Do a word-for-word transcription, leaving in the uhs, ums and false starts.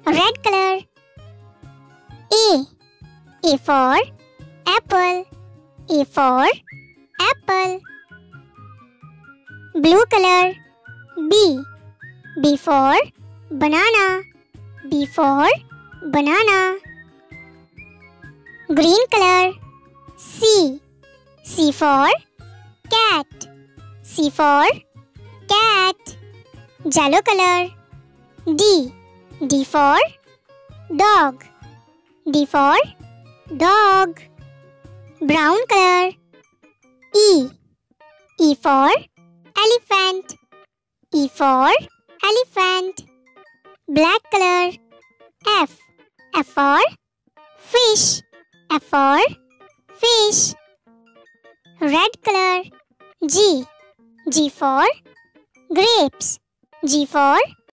Red color. A. A for apple. A for apple. Blue color. B. B for banana. B for banana. Green color. C. C for cat. C for cat. Yellow color. D. D for dog. D for dog. Brown color. E. E for elephant. E for elephant. Black color. F. F for fish. F for fish. Red color. G. G for grapes. G for